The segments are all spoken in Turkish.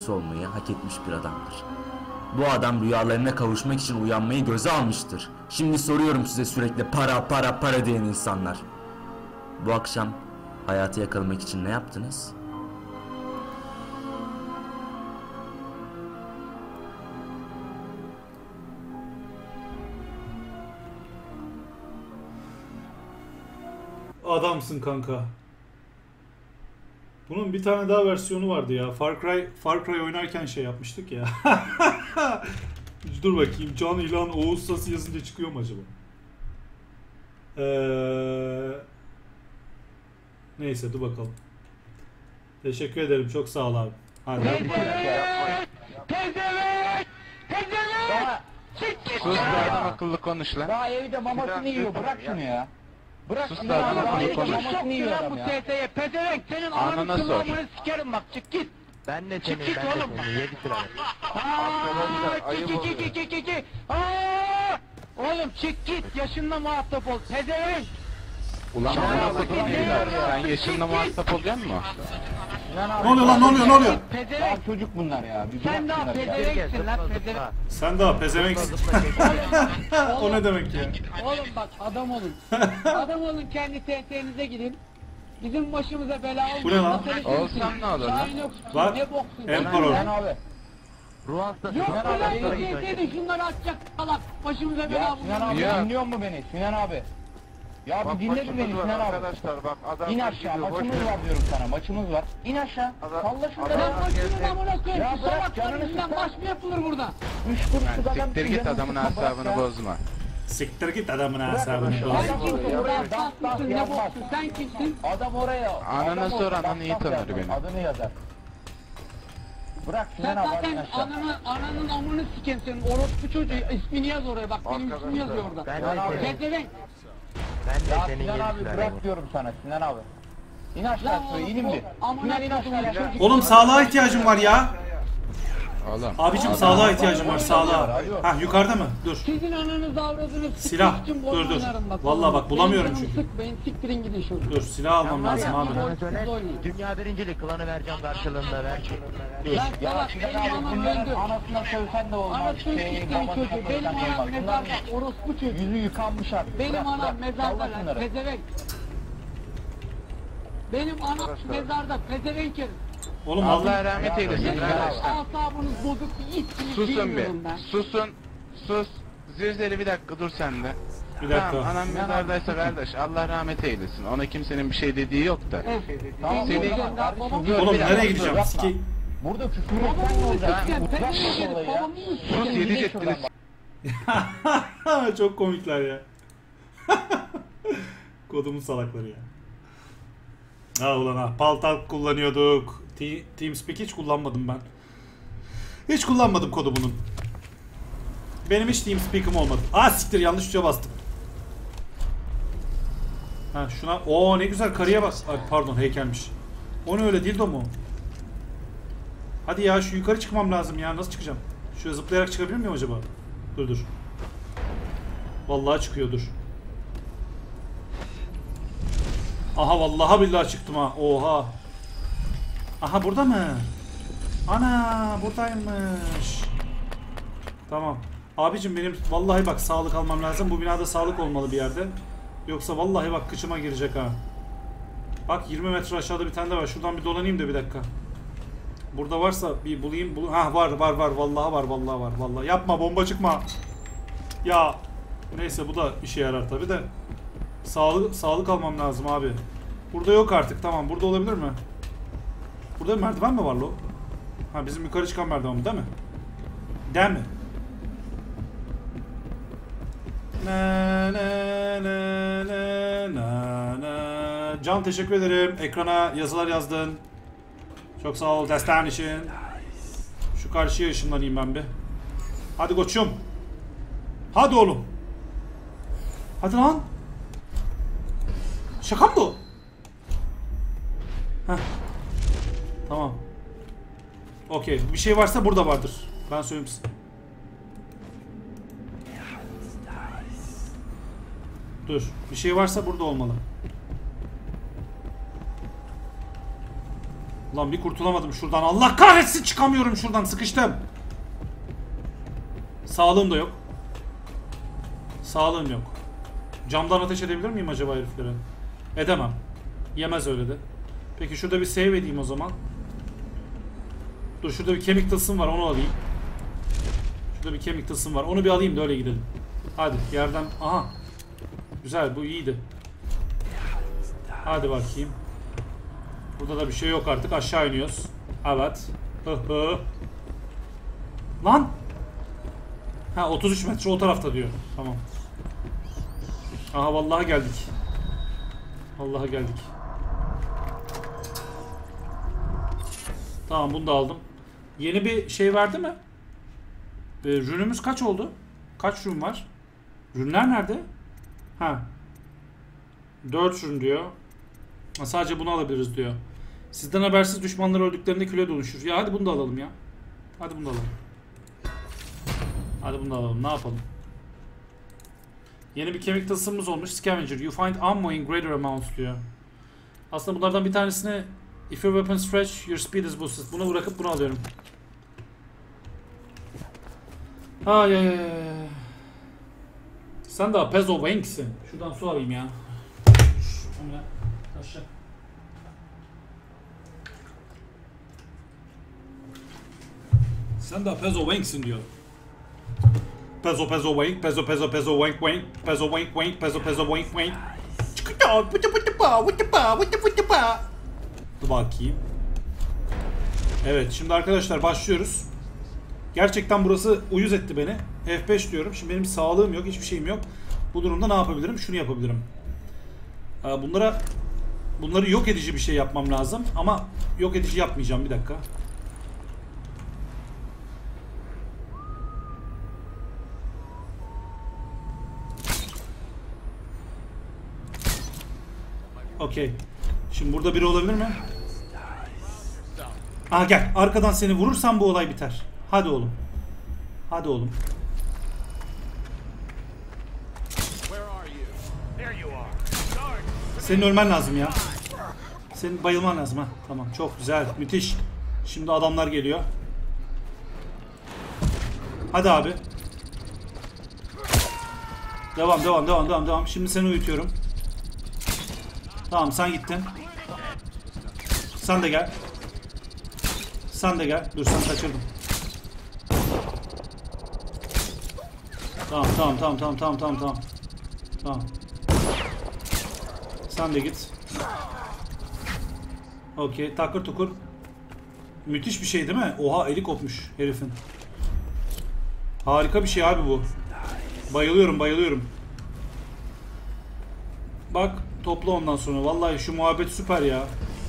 parçası olmayı hak etmiş bir adamdır. Bu adam rüyalarına kavuşmak için uyanmayı göze almıştır. Şimdi soruyorum size sürekli para para para diyen insanlar. Bu akşam hayatı yakalamak için ne yaptınız? Adamsın kanka. Bunun bir tane daha versiyonu vardı ya. Far Cry oynarken şey yapmıştık ya. Dur bakayım. Can İlan Oğuz Sası yazınca çıkıyor mu acaba? Neyse dur bakalım. Teşekkür ederim. Çok sağ ol abi. Hadi. Sus be adam akıllı konuş lan. Daha evde mamasını yiyor. Bırak şunu ya. Bırak Sus şunu da ya. adam akıllı Evde konuş. mamasını yiyor Lan adam bu ya. TT'ye pezevenk senin Anana ananı sor. kılmamını sikerim bak çık git. Ben de Çık seni, git ben de oğlum. seni. Yedi sıra. Ayıp oluyor. Aa! Oğlum çık git yaşınla muhatap ol pezevenk. Ulan Sen bana nasıl bakayım gidiyorsun ya. ya? Sen yaşında muhatap olacaksın mı? Ne oluyor lan? Ne oluyor? Ne oluyor? Daha Pezevenk. çocuk bunlar ya. Bir Sen bırak daha şunları ya. pezevenksin lan pezevenk. Sen daha pezevenksin. O ne demek ya? Oğlum bak adam olun. Adam olun kendi TT'nize gidin. Bizim başımıza bela olmayın. Bu ne lan? Olsam ne olur lan? Şahin yoksun, Bak, ne boksun. Emperor. Sinan abi. Ruh hastası. Yok Sinan lan abi, bu Sinan abi. TT'de şunları atacak salak. Başımıza bela Ya Sinan abi Ya. dinliyor mu beni? Sinan abi. Ya bir dinle bir beni Sinan abi. Arkadaşlar bak adam İn aşağı. Maçımız var diyorum sana. Maçımız var. İn aşağı. Salla şunları. Lan başının amına Ya koyayım. Bu bırak, salakların canını yüzünden sıkma. baş mı yapılır burada? 3 kuruşluk Lan adam. siktir git adamın asabını bozma. Siktir git adamın asabını Sen boz. kimsin? Bırak Dans, dans, mısın? Ne yapmaz. boksun? Sen kimsin? Adam oraya. Anana adam sor, oraya, anan iyi dans tanır yapar, beni. Adını yazar. Bırak Sen Sinan abi. zaten in aşağı. ananın amını siken senin orospu çocuğu ismini yaz oraya bak benim ismimi yazıyor orada. Ben Sinan abi. de seni. Pezevenk. Ben de Ya seni Sinan yedi abi sıra. bırak diyorum sana Sinan abi. İn aşağı Lan şuraya oğlum, inin bir. amına Sinan in aşağıya. çocuk. Oğlum sağlığa ihtiyacım var ya. Oğlum. Abicim adam- sağlığa ihtiyacım var. Sağlığa. Ha yukarıda mı? Dur. Sizin ananızı avradınız Silah. sıkmak için Dur, dur. oynarım bak. Vallahi bak, bulamıyorum Benim canımı çünkü. Sıkmayın siktirin gidin şurada. Dur silah almam lazım abi. Bana söyle. Dünya birinciliği klanı vereceğim karşılığında ver. Lan Ya salak Sinan benim abi anam bunların öldü. anasına sövsen de olmaz. Anasını siktirin çocuğu. Benim anam mezarda orospu çocuğu. Yüzü yıkanmış artık. Benim Bırak, anam bırak. mezarda Salla lan şunları. pezevenk. Benim anam mezarda pezevenk herif. Oğlum Allah aldım. rahmet eylesin Yeter kardeşler. asabınız bozuk itsiniz Susun be. bilmiyorum ben. Susun. Sus. Zilzeli bir dakika dur sen de. Bir dakika. Tamam anam mezardaysa kardeş Allah rahmet eylesin. Ona kimsenin bir şey dediği yok da. Tamam, Seni- buradan kardeşim, Dur, Oğlum bir dakika, nereye dur, gideceğim? yapma. Siki. Burada küfür etsen ne olacak? Sen Uzak pezevenk bir herif olay ya. babamı mı Sus siktirin? yedi Gidin şuradan cettiniz. Çok komikler ya. Kodumun salakları ya. Ha ulan ha. Paltalk kullanıyorduk. TeamSpeak hiç kullanmadım ben. Hiç kullanmadım kodu bunun. Benim hiç TeamSpeak'im olmadı. Aa siktir yanlış tuşa bastım. Ha şuna. Oo ne güzel karıya bak. Ay, pardon heykelmiş. O ne öyle dildo mu? Hadi ya şu yukarı çıkmam lazım ya. Nasıl çıkacağım? Şöyle zıplayarak çıkabilir miyim acaba? Dur dur. Vallahi çıkıyor dur. Aha vallahi billahi çıktım ha. Oha. Aha burada mı? Ana buradaymış. Tamam. Abicim benim vallahi bak sağlık almam lazım. Bu binada sağlık olmalı bir yerde. Yoksa vallahi bak kıçıma girecek ha. Bak 20 metre aşağıda bir tane de var. Şuradan bir dolanayım da bir dakika. Burada varsa bir bulayım. Ha var vallahi var vallahi. Yapma bomba çıkma. Ya neyse bu da işe yarar tabi de. Sağlık almam lazım abi. Burada yok artık. Tamam burada olabilir mi? Burada bir merdiven mi var lo? Ha bizim yukarı çıkan merdiven değil mi? Değil mi? Na na na na na na. Can teşekkür ederim. Ekrana yazılar yazdın. Çok sağ ol desteğin için. Şu karşıya ışınlanayım ben bir. Hadi koçum. Hadi oğlum. Hadi lan. Şaka mı bu? Heh. Tamam. Okey. Bir şey varsa burada vardır. Ben söyleyeyim size. Dur. Bir şey varsa burada olmalı. Ulan bir kurtulamadım şuradan. Allah kahretsin, çıkamıyorum şuradan, sıkıştım. Sağlığım da yok. Sağlığım yok. Camdan ateş edebilir miyim acaba heriflere? Edemem. Yemez öyle de. Peki şurada bir save edeyim o zaman. Dur, şurada bir kemik tılsım var, onu alayım. Şurada bir kemik tılsım var, onu bir alayım da öyle gidelim. Hadi yerden, aha. Güzel, bu iyiydi. Hadi bakayım. Burada da bir şey yok artık, aşağı iniyoruz. Evet. Lan! Ha, 33 metre o tarafta diyor. Tamam. Aha, vallahi geldik. Vallahi geldik. Tamam, bunu da aldım. Yeni bir şey verdi mi? Rünümüz kaç oldu? Kaç rün var? Rünler nerede? Ha. 4 rün diyor. Ha, sadece bunu alabiliriz diyor. Sizden habersiz düşmanlar öldüklerinde küle dönüşür. Ya hadi bunu da alalım ya. Hadi bunu da alalım. Hadi bunu da alalım. Ne yapalım? Yeni bir kemik tasımız olmuş. Scavenger. You find ammo in greater amounts diyor. Aslında bunlardan bir tanesini if your weapon stretch, your speed is boosted. Bunu bırakıp bunu alıyorum. Ay ay ay. Sen daha Pezo Wank'sin. Şuradan su alayım ya. Şuna taşı. Sen daha Pezo Wank'sin diyor. Pezo Pezo Wank, Pezo Pezo Pezo Wank Wank, Pezo Wank Wank, Pezo Pezo Wank Wank. Dur bakayım. Evet, şimdi arkadaşlar başlıyoruz. Gerçekten burası uyuz etti beni. F5 diyorum. Şimdi benim sağlığım yok, hiçbir şeyim yok. Bu durumda ne yapabilirim? Şunu yapabilirim. Bunları yok edici bir şey yapmam lazım. Ama yok edici yapmayacağım. Bir dakika. Okey. Şimdi burada biri olabilir mi? Aa, gel. Arkadan seni vurursam bu olay biter. Hadi oğlum. Hadi oğlum. Senin ölmen lazım ya. Senin bayılman lazım ha. Tamam, çok güzel. Müthiş. Şimdi adamlar geliyor. Hadi abi. Devam. Şimdi seni uyutuyorum. Tamam, sen gittin. Sen de gel. Sen de gel. Dur, sen kaçırdım. Tamam. Sen de git. Okey. Takır tukur. Müthiş bir şey değil mi? Oha, eli kopmuş herifin. Harika bir şey abi bu. Bayılıyorum. Bak, topla ondan sonra. Vallahi şu muhabbet süper ya.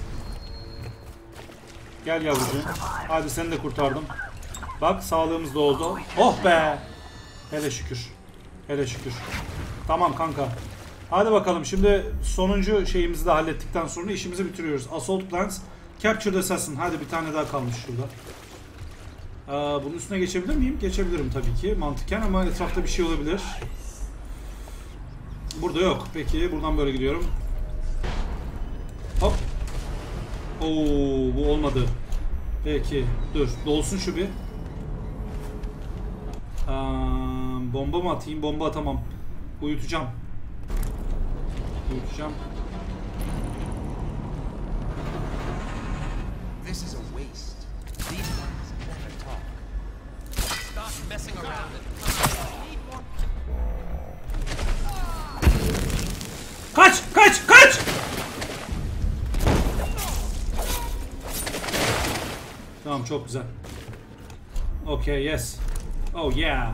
Gel yavrucuğum. Hadi seni de kurtardım. Bak, sağlığımız da oldu. Oh be. Hele şükür. Tamam kanka. Hadi bakalım, şimdi sonuncu şeyimizi de hallettikten sonra işimizi bitiriyoruz. Assault Plans, Captured Assassin. Hadi bir tane daha kalmış şurada. Bunun üstüne geçebilir miyim? Geçebilirim tabii ki mantıken, ama etrafta bir şey olabilir. Burada yok. Peki buradan böyle gidiyorum. Hop. Oo, bu olmadı. Peki dur, dolsun şu bir. Bomba mı atayım? Bomba atamam. Uyutacağım. This is a waste. These ones never talk. Stop messing around and Kaç! Tamam, çok güzel. Okay, yes. Oh yeah.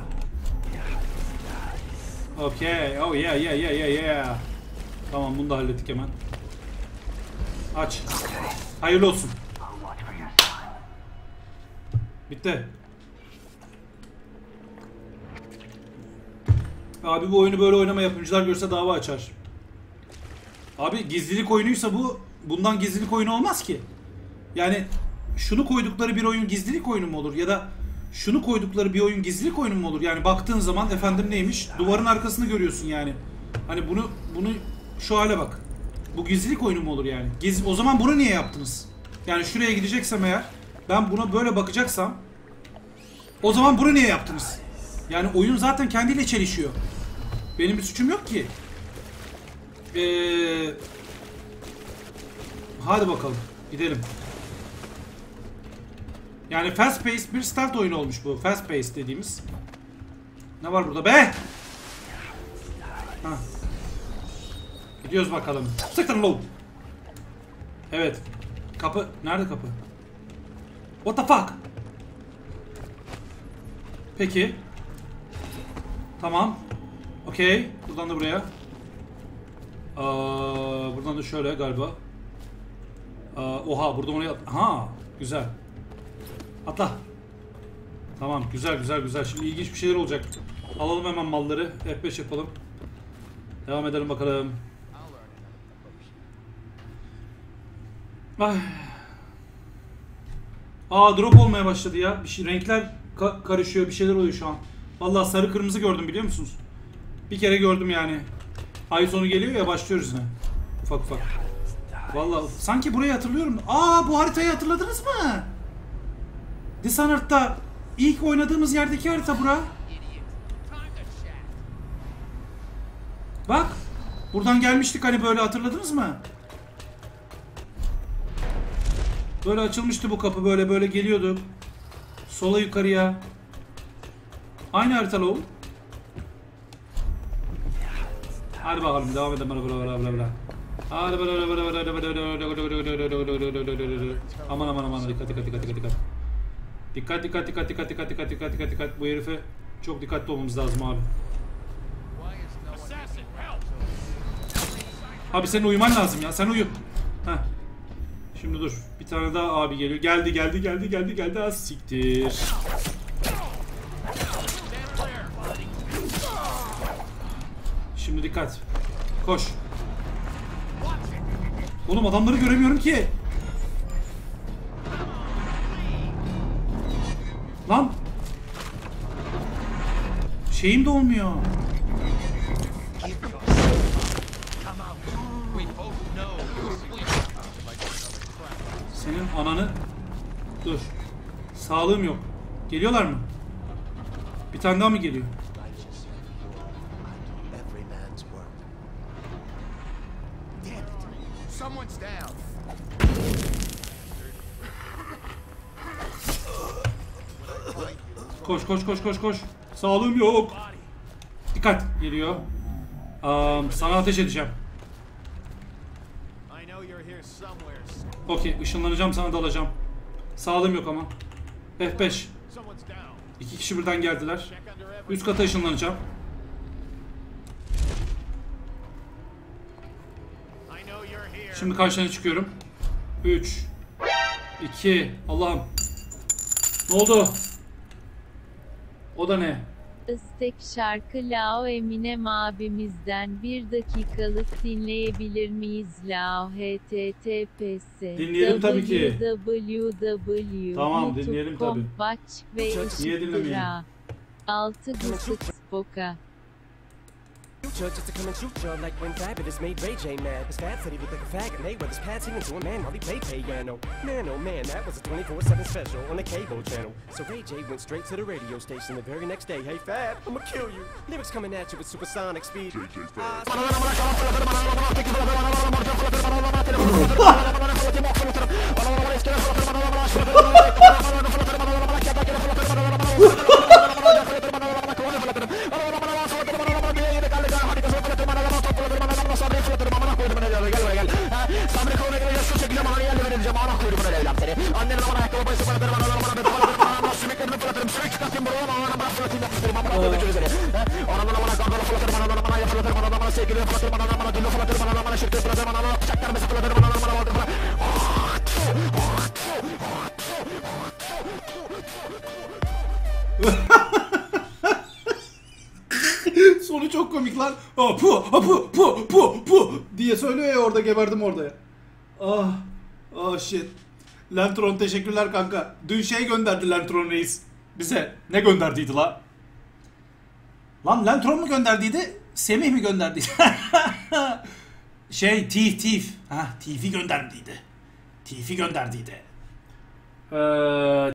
Okay. Oh yeah. Tamam, bunu da hallettik hemen. Aç. Hayırlı olsun. Bitti. Abi bu oyunu böyle oynama, yapımcılar görse dava açar. Abi gizlilik oyunuysa bu, bundan gizlilik oyunu olmaz ki. Yani şunu koydukları bir oyun gizlilik oyunu mu olur? Ya da şunu koydukları bir oyun gizlilik oyunu mu olur? Yani baktığın zaman efendim neymiş? Duvarın arkasını görüyorsun yani. Hani bunu şu hale bak. Bu gizlilik oyunu mu olur yani? O zaman bunu niye yaptınız? Yani şuraya gideceksem eğer, ben buna böyle bakacaksam, o zaman bunu niye yaptınız? Yani oyun zaten kendiyle çelişiyor. Benim bir suçum yok ki. Hadi bakalım. Gidelim. Yani fast paced bir start oyunu olmuş bu. Fast paced dediğimiz. Ne var burada be? Hah. Gidiyoruz bakalım. Sıkın lan. Evet. Kapı. Nerede kapı? What the fuck? Peki. Tamam. Okey. Buradan da buraya. Buradan da şöyle galiba. Oha, buradan oraya at. Ha, güzel. Atla. Tamam, güzel güzel güzel. Şimdi ilginç bir şeyler olacak. Alalım hemen malları. F5 yapalım. Devam edelim bakalım. Ay. Drop olmaya başladı ya. Bir şey, renkler karışıyor, bir şeyler oluyor şu an. Vallahi sarı kırmızı gördüm, biliyor musunuz? Bir kere gördüm yani. Ay sonu geliyor ya, başlıyoruz yine. Ufak ufak. Vallahi sanki burayı hatırlıyorum. Bu haritayı hatırladınız mı? Dishonored'da ilk oynadığımız yerdeki harita bura. Bak. Buradan gelmiştik hani, böyle hatırladınız mı? Böyle açılmıştı bu kapı, böyle böyle geliyordu. Sola yukarıya. Aynı haritalı oğlum. Hadi bakalım, devam edelim. Hadi aman aman aman, dikkat dikkat dikkat dikkat. Dikkat dikkat dikkat dikkat dikkat dikkat dikkat dikkat dikkat. Bu herife çok dikkatli olmamız lazım abi. Abi senin uyuman lazım ya. Sen uyu. Heh. Şimdi dur. Bir tane daha abi geliyor. Geldi. Az siktir. Şimdi dikkat. Koş. Oğlum adamları göremiyorum ki. Lan. Şeyim de olmuyor. Senin ananı. Dur. Sağlığım yok. Geliyorlar mı? Bir tane daha mı geliyor? Koş. Sağlığım yok. Dikkat. Geliyor. Sana ateş edeceğim. Okey, ışınlanacağım, sana dalacağım. Sağlığım yok ama. F5. 2 kişi birden geldiler. Üst kata ışınlanacağım. Şimdi karşına çıkıyorum. 3 2 Allah'ım. Ne oldu? O da ne? Istek şarkı Lao Eminem abimizden 1 dakikalık dinleyebilir miyiz Lao https Dinleyelim tabii ki. www Tamam, dinleyelim tabii. Watch ve Niye dinlemeyelim? ışıktıra 6 gısık spoka. Just to come and shoot ya like when Fabulous made Ray J mad. His fat said he looked like a fag and they were his pads. He went to a man while he played piano. Man, oh man, that was a 24/7 special on the cable channel. So Ray J went straight to the radio station the very next day. Hey Fab, I'ma kill you. Lyrics coming at you with supersonic speed. Sonu çok komik lan. Pu diye söylüyor ya, orada geberdim orada ya. Shit. Lantron teşekkürler kanka. Dün şey gönderdi Lantron reis bize. Ne gönderdiydi la? Lan Lantron mu gönderdiydi? Semih mi gönderdiydi? Thief. Thief'i gönderdiydi. Tifi gönderdiydi.